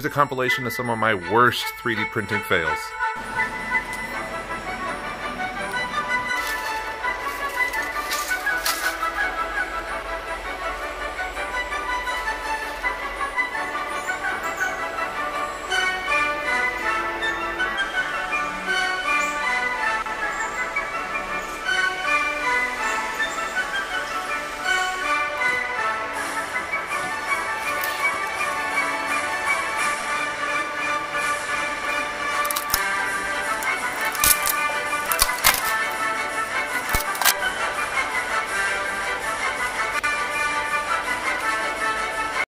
Here's a compilation of some of my worst 3D printing fails.